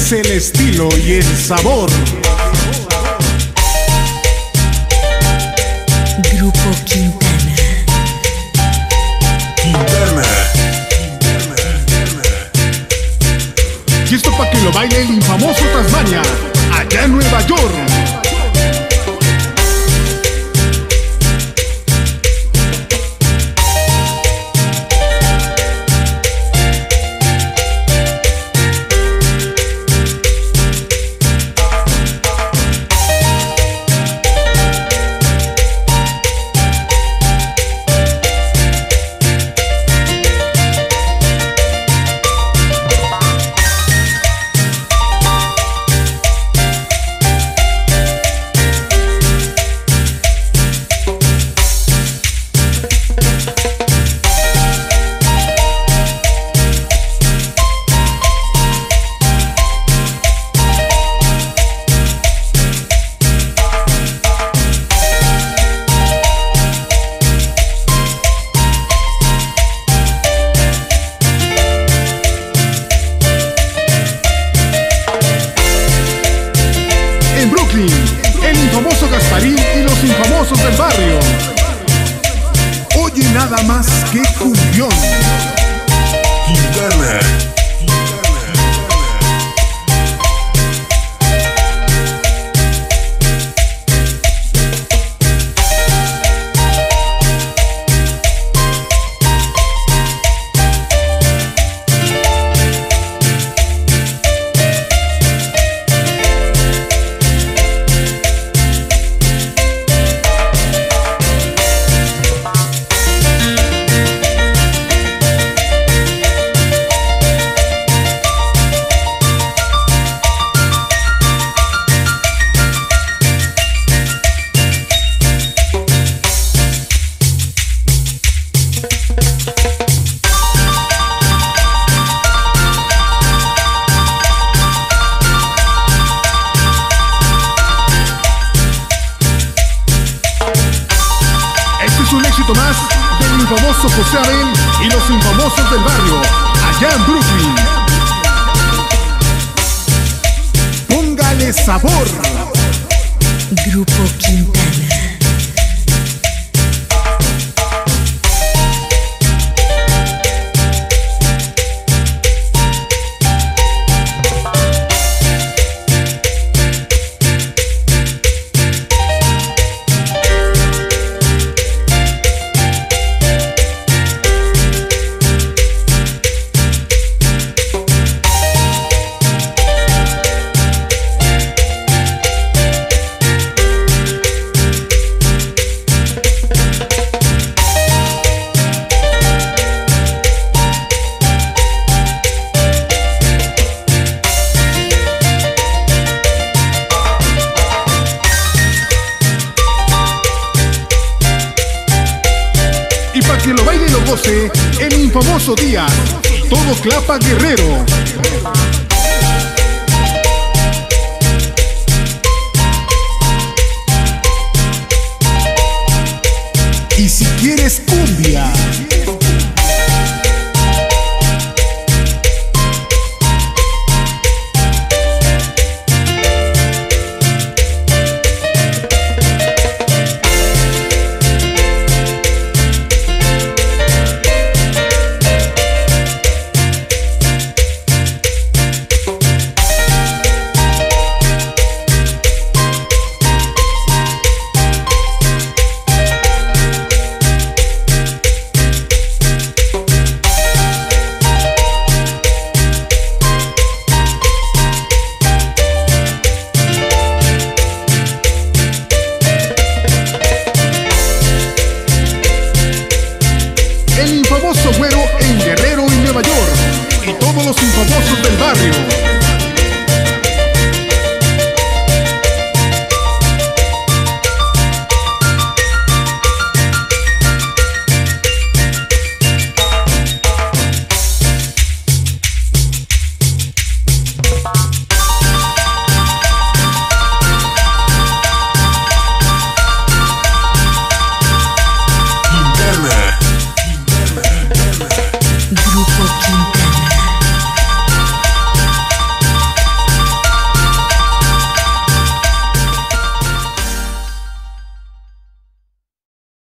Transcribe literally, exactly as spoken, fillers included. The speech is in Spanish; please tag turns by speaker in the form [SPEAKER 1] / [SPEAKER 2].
[SPEAKER 1] es el estilo y el sabor.
[SPEAKER 2] Grupo Quintana.
[SPEAKER 3] Quintana.
[SPEAKER 1] Y esto para que lo baile el infamoso Tasmania, allá en Nueva York. El infamoso Gasparín y los infamosos del barrio. Oye nada más que cumbión.
[SPEAKER 3] Quintana.
[SPEAKER 1] Un éxito más del infamoso José Abel y los infamosos del barrio, allá en Brooklyn. Póngale sabor.
[SPEAKER 2] Grupo Quintana.
[SPEAKER 1] Y para que lo baile y lo goce, el infamoso Díaz, todo Clapa Guerrero. Y si quieres cumbia, el infamoso Güero en Guerrero y Nueva York, y todos los infamosos del barrio.